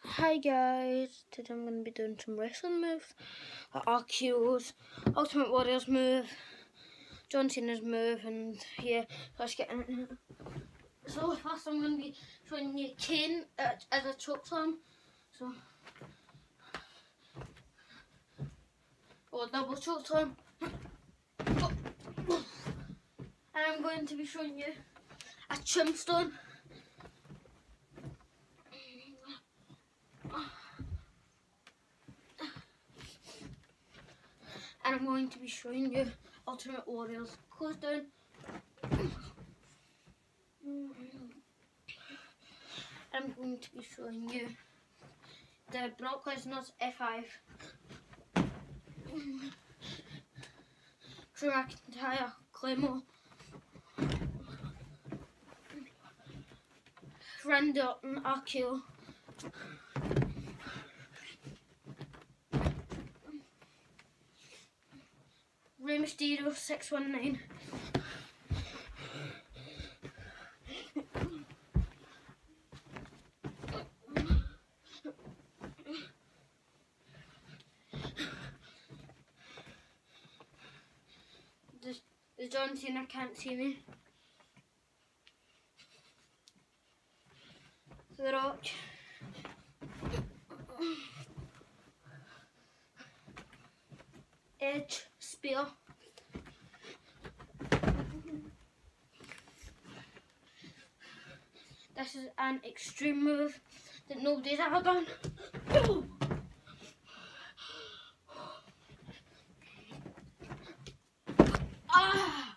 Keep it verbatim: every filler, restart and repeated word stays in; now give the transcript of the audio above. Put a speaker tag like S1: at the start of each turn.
S1: Hi guys, today I'm going to be doing some wrestling moves. R Q's, Ultimate Warrior's move, John Cena's move, and yeah, let's get into it. So first I'm going to be showing you Kane uh, as a choke slam. So, or double choke slam. And I'm going to be showing you a tombstone. And I'm going to be showing you Ultimate Warrior's close down. I'm going to be showing you the Brock Lesnar's F five. Drew McIntyre Claymore. Randy Orton R Q. Rey Mysterio six one nine. The, the John Cena Can't See Me. The Rock. Edge Spear. This is an extreme move that nobody's ever done. Ah!